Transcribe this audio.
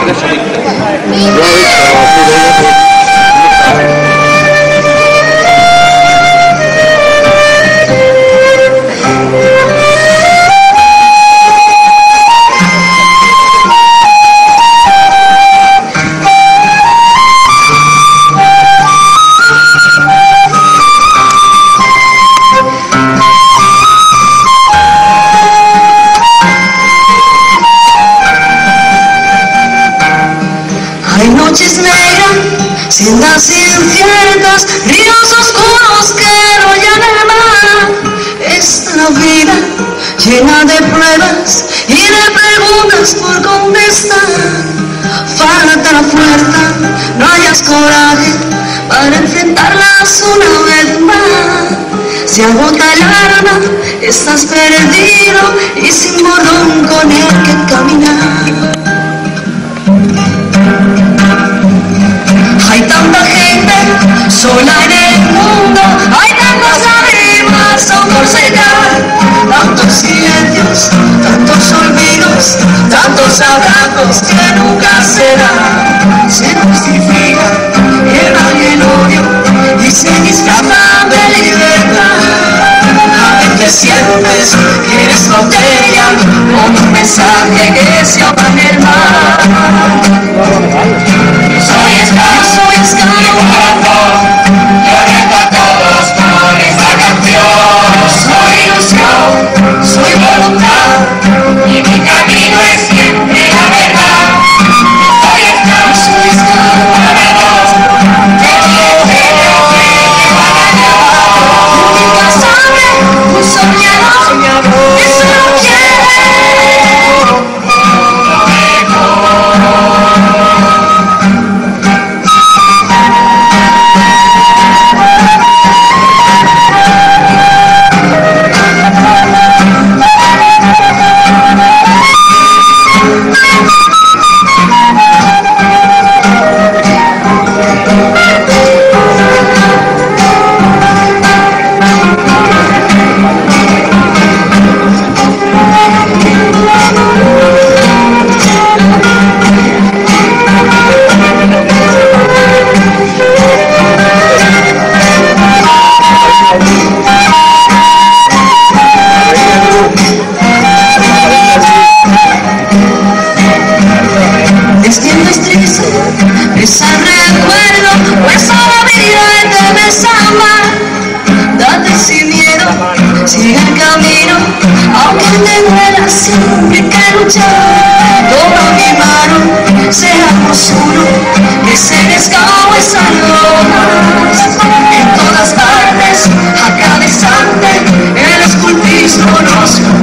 Sendas inciertas, ríos oscuros que rollan el mar. Es la vida llena de pruebas y de preguntas por contestar. Falta la fuerza, no hayas coraje para enfrentarlas una vez más. Se agota el alma, estás perdido y sin bordón con el que caminar. Hay tanta gente sola en el mundo, hay tantas lágrimas aún por secar, tantos silencios, tantos olvidos, tantos abrazos que nunca se dan. Se justifica el mal y el odio y se disfraza de libertad. A veces sientes que eres botella con un mensaje que se ahoga en el mar. Soy esclavo, y oriento a todos con esta canción. Soy ilusión, soy voluntad, y mi camino es siempre la verdad. Soy esclavo para vos, yo quiero un incansable, un soñador, que solo quiere es el recuerdo, pues solo mirarte me salva. Date sin miedo, sigue el camino, aunque te duela siempre hay que luchar. Toma mi mano, seamos uno, que ser esclavo es algo más. En todas partes, a cada instante, el escultismo nos